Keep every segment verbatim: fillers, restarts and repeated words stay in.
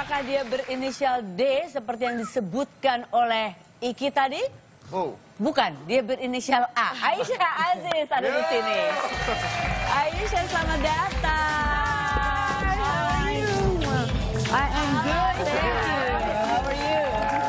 Apakah dia berinisial D seperti yang disebutkan oleh Iki tadi? Oh. Bukan, dia berinisial A. Aisyah Aziz ada di sini. Aisyah, selamat datang. Hi. I am good, thank you. How are you?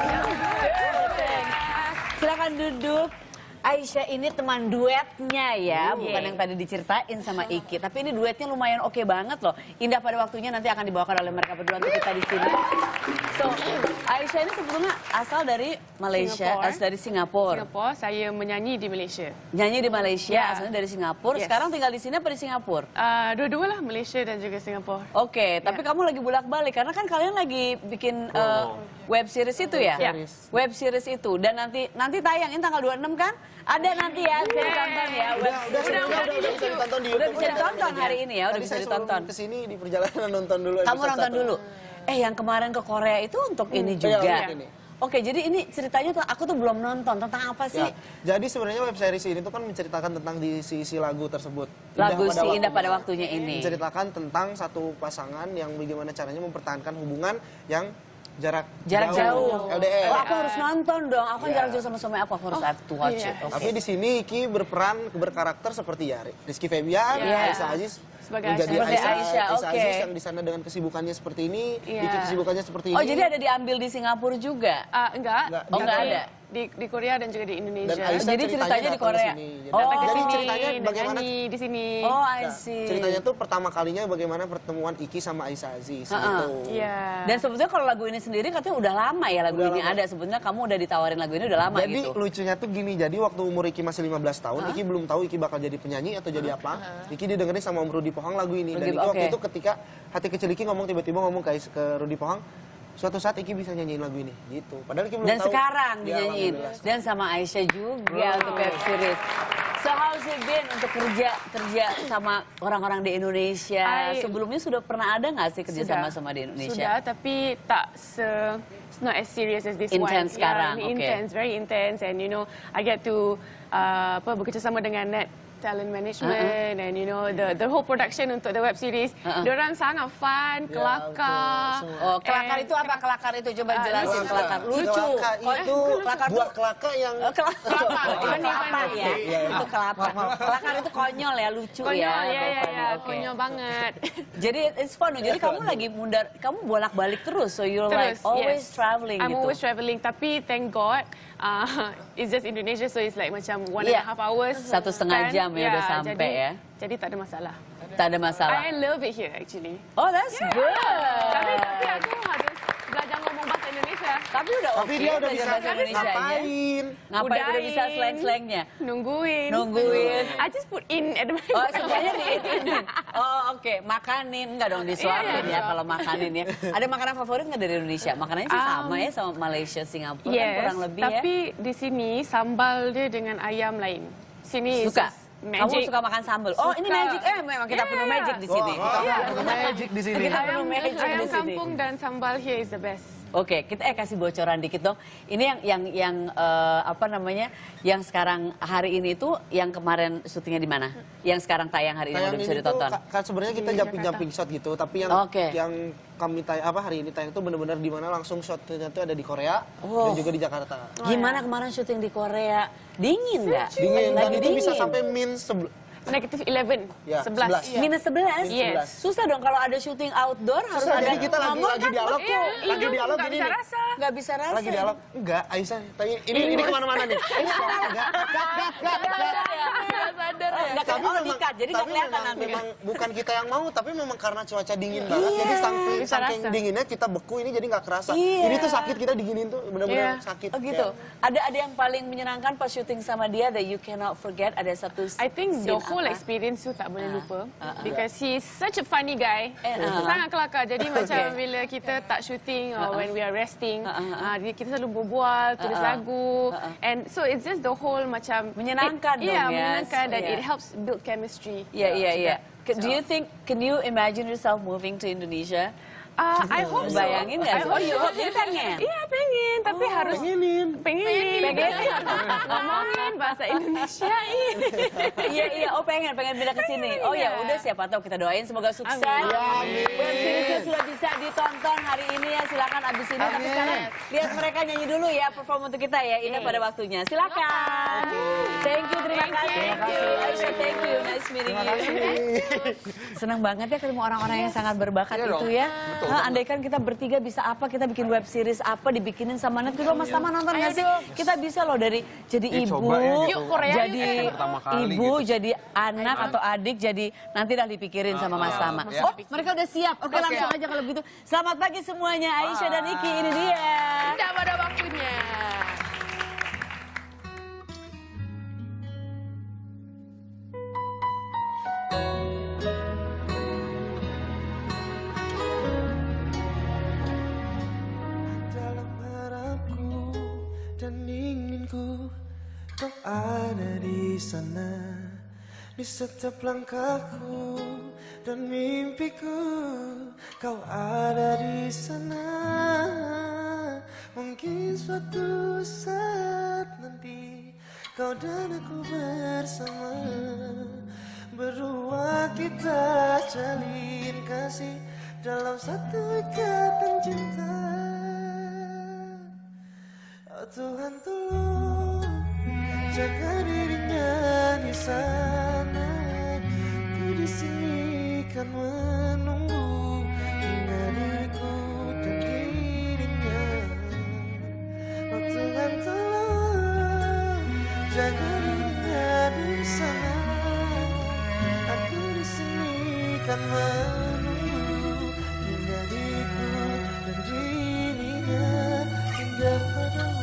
Good, thanks. Silakan duduk. Aisyah ini teman duetnya ya, bukan yang tadi diceritain sama Iki. Tapi ini duetnya lumayan oke banget loh. Indah pada waktunya nanti akan dibawakan oleh mereka berdua untuk kita di sini. So, Aisyah ini sebetulnya asal dari Malaysia, Singapore. asal dari Singapura. Singapura, saya menyanyi di Malaysia. Nyanyi di Malaysia, Yeah. asalnya dari Singapura. Yes. Sekarang tinggal di sini apa di Singapura? Uh, Dua-dua lah, Malaysia dan juga Singapura. Oke, tapi kamu lagi bolak-balik karena kan kalian lagi bikin uh, web series itu ya? Ya. Web series itu dan nanti nanti tayangin tanggal dua puluh enam kan? Ada nanti ya, bisa ditonton ya. Web Udah, udah, udah, udah, udah bisa ditonton di YouTube. Udah bisa ditonton hari ini ya, udah Tadi bisa saya ditonton. sebelum kesini di perjalanan nonton dulu. Kamu episode nonton satu. dulu. Eh, yang kemarin ke Korea itu untuk ini Iya, juga. untuk ini. Oke, jadi ini ceritanya tuh aku tuh belum nonton. Tentang apa sih? Ya, jadi sebenarnya web series ini tuh kan menceritakan tentang di isi lagu tersebut. Lagu Indah si pada Indah pada waktunya. waktunya ini. Menceritakan tentang satu pasangan yang bagaimana caranya mempertahankan hubungan yang jarak, Jarak jauh. L D R. Oh, aku harus nonton dong. Aku kan Ya. jarak jauh sama suami aku. Aku harus have to watch iya. it. Oke. Tapi di sini Iki berperan berkarakter seperti ya Rizky Febian, Iya. Aisyah Aziz Sebagai menjadi Aisyah. Aisyah, Aisyah, Aisyah oke. Aziz yang di sana dengan kesibukannya seperti ini, Iya. Iki kesibukannya seperti ini. Oh, jadi ada diambil di Singapura juga? Uh, enggak. Enggak. Oh, enggak Di- ada? Di, di Korea dan juga di Indonesia. Dan Aisyah Jadi ceritanya di datang Korea. ke sini. Jadi, Oh. Datang ke jadi sini, ceritanya dan bagaimana nyanyi di sini. Oh, I Nah, see. ceritanya tuh pertama kalinya bagaimana pertemuan Iki sama Aisyah Aziz Ha-ha. gitu. Iya. Dan sebetulnya kalau lagu ini sendiri katanya udah lama ya lagu Udah ini lama. ada. Sebetulnya kamu udah ditawarin lagu ini udah lama Jadi gitu. lucunya tuh gini, jadi waktu umur Iki masih lima belas tahun, Iki belum tahu Iki bakal jadi penyanyi atau jadi apa. Iki didengerin sama Om Rudi Pohang lagu ini. Dan Rudi- Iki waktu oke. itu ketika hati kecil Iki ngomong tiba-tiba ngomong ke, ke Rudi Pohang, suatu saat Iki bisa nyanyiin lagu ini gitu. Padahal Iki belum Dan tahu. sekarang Ya, dinyanyiin. alhamdulillah. Dan sama Aisyah juga untuk web series. So how's it been untuk kerja kerja sama orang-orang di Indonesia? I- Sebelumnya sudah pernah ada nggak sih kerja Sudah. sama sama di Indonesia? Sudah, tapi tak se... It's not as serious as this one. Intense sekarang, Yeah, ini okay. intense, very intense. And you know, I get to uh, apa, bekerjasama dengan Net Talent Management, and you know the the whole production untuk the web series. Uh-uh. Diorang sangat fun, Ya, kelakar. betul. Oh, kelakar And- itu apa? Kelakar itu coba Ah, jelasin lucu. kelakar. Lucu. Kelaka itu kelakar buah tuh kelaka yang Oh, kelakar. Kelapa. Itu Funny, kelapa funny. ya. Iya, iya. Itu kelapa. Kelakar itu konyol ya, lucu Konyol, ya. ya, ya, Funny, ya, oke. konyol banget. Jadi it's fun. Jadi kamu lagi mundar, kamu bolak-balik terus. So you're like Terus, always yes. traveling I'm gitu. always traveling, tapi thank God, uh, it's just Indonesia, so it's like macam one Iya. and a half hours. Satu setengah kan? jam ya udah sampai jadi, ya. Jadi tak ada masalah. Tak ada masalah. I love it here actually. Oh, that's good. Tapi tapi aku harus belajar ngomong bahasa Indonesia. Tapi udah oke. tapi dia udah belajar bisa bahasa Indonesianya. ngapain? Ngapain udah bisa Udahin. slang-slangnya? Nungguin. Nungguin. I just put in at the Oh, semuanya di ini. Oh, oke. Makanin. Enggak dong, disuapin Iya, ya iya. kalau makanin ya. Ada makanan favorit nggak dari Indonesia? Makanannya sih sama Um, ya sama Malaysia, Singapura kan Yes, kurang lebih ya. tapi di sini sambal dia dengan ayam lain. Sini is Suka? just Kamu magic. suka makan sambal? Oh, ini Suka. magic. Eh, memang kita Yeah. penuh magic di sini. Oh, kita penuh magic di sini. Kita Ayam, penuh magic ayam di sini. kampung dan sambal here is the best. Oke, kita eh kasih bocoran dikit dong. Ini yang yang yang eh, apa namanya? Yang sekarang hari ini tuh yang kemarin syutingnya di mana? Yang sekarang tayang hari ini Tayang udah bisa ini tuh ditonton. ka- kan sebenarnya kita Di jumping Jakarta. jumping shot gitu, tapi yang Oke. yang kami tayang apa hari ini tayang tuh benar-benar di mana langsung shotnya tuh ada di Korea Oh. dan juga di Jakarta. Gimana kemarin syuting di Korea? Dingin nggak? Dingin dan Lagi itu bisa dingin. sampai min sebel- Negatif eleven, Ya, sebelas. sebelas. Iya. Minus sebelas? Yes. Susah dong kalau ada syuting outdoor harus Susah, ada jadi kita lagi ngomong lagi kan, dialog Iya, tuh, lagi hidung dialog nggak gini bisa nih. rasa. nggak bisa rasa. Lagi dialog enggak Aisyah tanya ini ini kemana-mana nih ini soalnya enggak enggak enggak enggak enggak Nggak sadar ya. Nggak tapi oh, memang dikat, jadi nggak tapi kelihatan memang, nanti. memang bukan kita yang mau tapi memang karena cuaca dingin banget jadi saking Bisa saking rasa. dinginnya kita beku ini jadi nggak kerasa Iya. ini tuh sakit kita diginin tuh benar-benar Iya. sakit Oh gitu. Kayak- Ada ada yang paling menyenangkan pas syuting sama dia that you cannot forget. Ada satu I think the scene whole apa? experience tu tak boleh lupa ah, ah. because he is such a funny guy. Eh, ah. Sangat kelakar. Jadi macam Okay. bila kita tak shooting or when we are resting, Ah, ah, ah. ah, dia- kita selalu berbual, tulis Ah, ah. lagu, Ah, ah. and so it's just the whole macam Menyenangkan it, dong, yeah, yes. menyenangkan dan Yeah. it helps build chemistry. Iya iya iya. juga. Do you think can you imagine yourself moving to Indonesia? Ah, I hope so. Bayangin nggak I sih? hope Oh, you so. hope, jadi pengen? Iya pengen, tapi harus pengenin pengen. gini. Ngomongin bahasa Indonesia ini. Iya, iya. Oh pengen, pengen pindah ke sini. Oh ya udah siapa tahu kita doain semoga sukses. Amin. Web seriesnya sudah bisa ditonton hari ini ya. Silakan abis ini. Tapi sekarang lihat mereka nyanyi dulu ya perform untuk kita ya. Ini pada waktunya. Silakan. Thank you, terima kasih. Thank you. Aisyah, thank you. Nice meeting you. Senang banget ya ketemu orang-orang yang sangat berbakat Iya itu dong. ya. Betul, Hah, betul. andaikan kita bertiga bisa apa, kita bikin web series apa, dibikinin sama Net. Coba Mas Tama nonton nggak sih? Kita bisa loh dari jadi Ya, ibu, coba ya gitu. Yuk, Korea yuk, jadi ya. Pertama kali ibu, gitu. jadi anak atau adik, jadi nanti dah dipikirin sama Mas Tama. ya. Oh, mereka udah siap. Oke, langsung aja kalau begitu. Selamat pagi semuanya, Aisyah dan Iki. Ini dia. Sudah pada waktunya. Dalam harapku dan inginku, kau ada di sana. Di setiap langkahku dan mimpiku, kau ada di sana. Mungkin suatu saat nanti kau dan aku bersama, berdua kita jalin kasih dalam satu ikatan cinta. Oh Tuhan tolong jaga dirinya di sana. Ku di sini kan menunggu hingga diriku dan dirinya. Oh Tuhan tolong jaga dirinya di sana. Aku di sini kan menunggu hingga diriku dan dirinya hingga pada waktunya.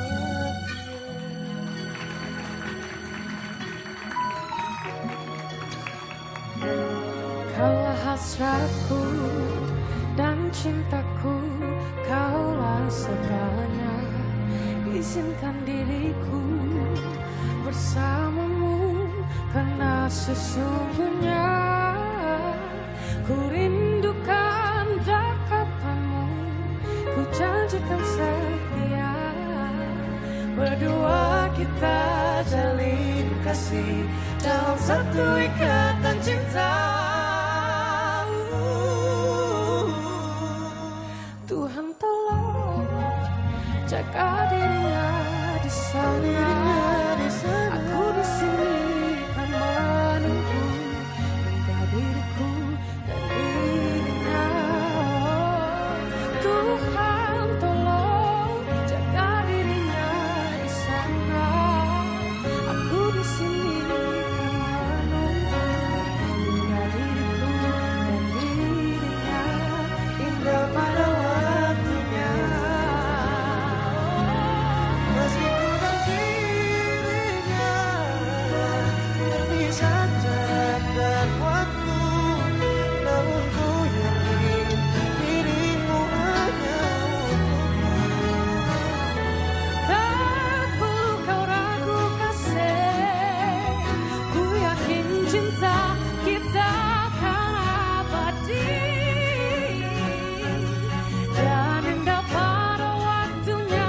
Kaulah hasratku dan cintaku, kaulah segalanya. Izinkan diriku bersamamu, karena sesungguhnya ku rindukan dekapanmu. Ku janjikan setia, berdua kita jalin kasih dalam satu ikatan cinta. Tuhan tolong jaga dirinya di sana. Aku di sini kan menunggu hingga diriku dan dirinya. Tuhan tolong jaga dirinya di sana. Aku di sini kan menunggu hingga diriku dan dirinya indah pada waktunya. Meski ku dan dirinya terpisah jarak dan waktu, namun ku yakin dirimu hanya untukku. Tak perlu kau ragu kasih, ku yakin cinta kita akan abadi dan indah pada waktunya.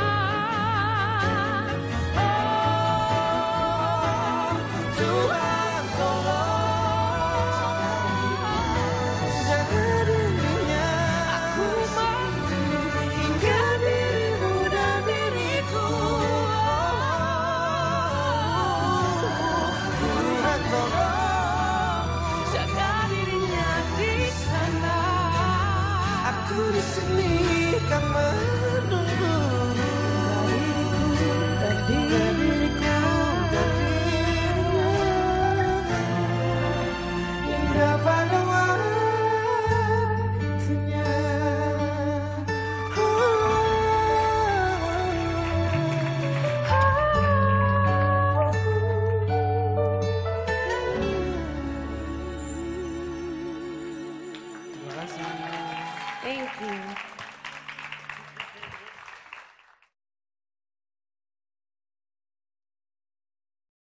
Oh, Tuhan tolong jaga dirinya. aku mau hingga dirimu dan diriku. Tuhan tolong Jaga dirinya di sana. aku di sini kan menunggu Dan diriku dan dirinya hingga pada waktunya. Thank you.